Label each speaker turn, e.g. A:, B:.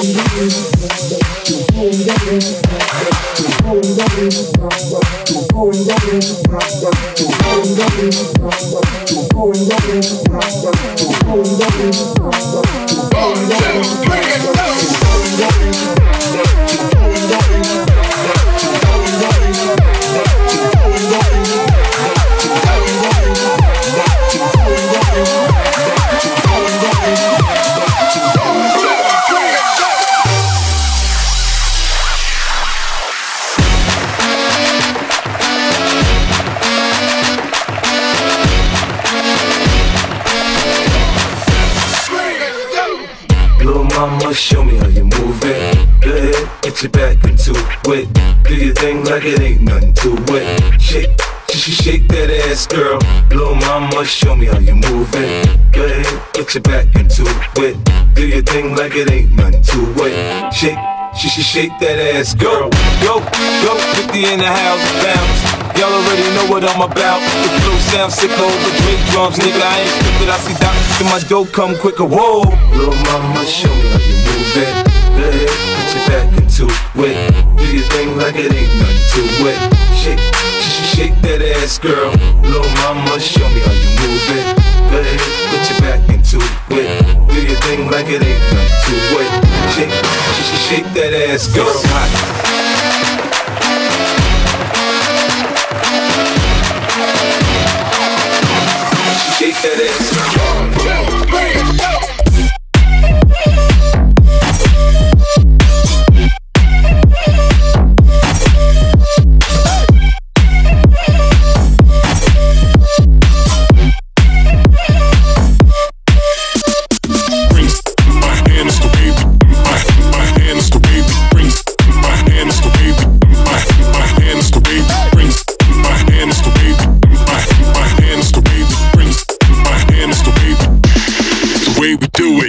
A: Show me how you move it. Go ahead, get your back into it. Do your thing like it ain't nothing to it. Shake, shake that ass, girl. Little mama, show me how you move it. Go ahead, get your back into it. Do your thing like it ain't nothing to it. Shake, shake that ass, girl. Go, 50 in the house, bounce. Y'all already know what I'm about. The flow sounds sick over Drake drums, nigga. I ain't stupid. I see doctors in my dough come quicker. Whoa, little mama, show me how you move it. Go ahead, put your back into it. Do your thing like it ain't nothing to it. Shake, shake that ass, girl. Little mama, show me how you move it. Go ahead, put your back into it. Do your thing like it ain't nothing to it. Shake, shake that ass, girl. It's hot. Shake that ass.
B: We do it.